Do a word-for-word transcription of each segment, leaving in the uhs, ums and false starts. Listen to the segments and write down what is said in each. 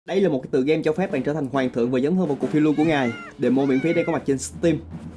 Đây là một cái tựa game cho phép bạn trở thành hoàng thượng và dấn thân vào cuộc phiêu lưu của ngài. Demo miễn phí đang có mặt trên Steam.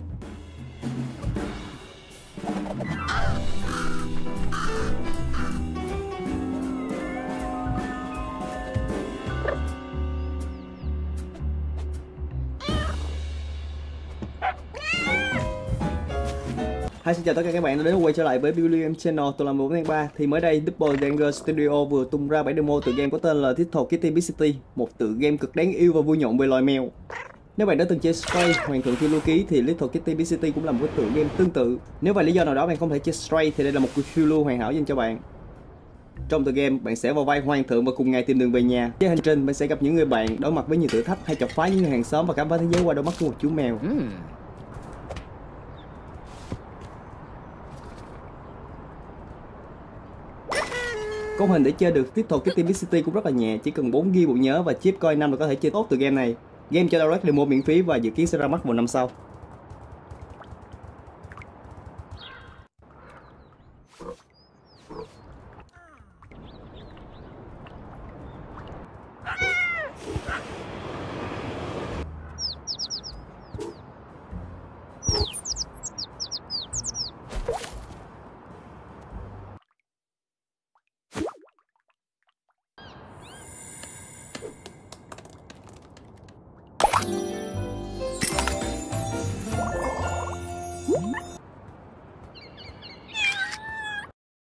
Hi, xin chào tất cả các bạn đã đến quay trở lại với William Channel. Tôi là một tháng ba. Thì mới đây Doppelganger Studio vừa tung ra bản demo tựa game có tên là Little Kitty Big City, một tựa game cực đáng yêu và vui nhộn về loài mèo. Nếu bạn đã từng chơi Stray, Hoàng thượng phiêu lưu ký thì Little Kitty Big City cũng là một cái tựa game tương tự. Nếu vì lý do nào đó bạn không thể chơi Stray thì đây là một cuộc phiêu lưu hoàn hảo dành cho bạn. Trong tựa game, bạn sẽ vào vai hoàng thượng và cùng ngài tìm đường về nhà. Trên hành trình, bạn sẽ gặp những người bạn, đối mặt với nhiều thử thách hay chọc phá những người hàng xóm và khám phá thế giới qua đôi mắt của một chú mèo. Mm. Cấu hình để chơi được Little Kitty Big City cũng rất là nhẹ, chỉ cần bốn gi-ga-bai bộ nhớ và chip coin năm là có thể chơi tốt tựa game này. Game cho download demo miễn phí và dự kiến sẽ ra mắt vào năm sau.